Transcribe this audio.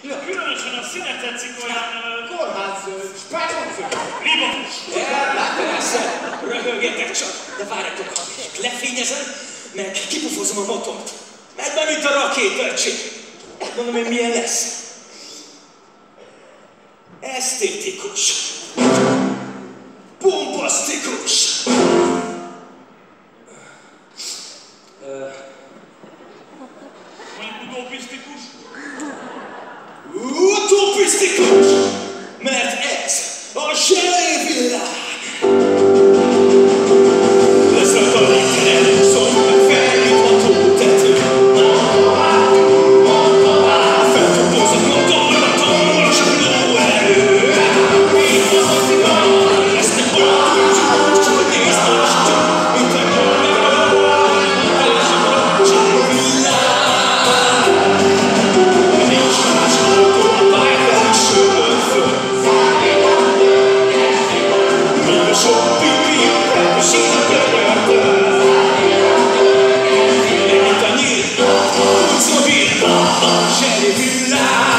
Ja. Különösen a színe tetszik olyan... Kórház, spájmonfő. Libafus. Persze, röhögjetek csak, de várjatok, ha lefényezem, meg kipufozom a motort. Mert be, mint a rakéta, öcsém. Mondom én, milyen lesz. Esztétikus. Bombasztikus. Mondjuk utopisztikus. Utopisztikus! Mert ez a zselévilág! Ez a tanítere, szólj meg felnyitható tető. Feltopózott motorlaton, csak lóerő. Lesznek autózók, csak nézd most csak, mint a nyomra. Ez a zselévilág! Nincs más autó a pályán, söpöd föl. Milyen sok pipi, elvisít körülöttel. Mint a nyílt, úgy mobil, a zselévilág.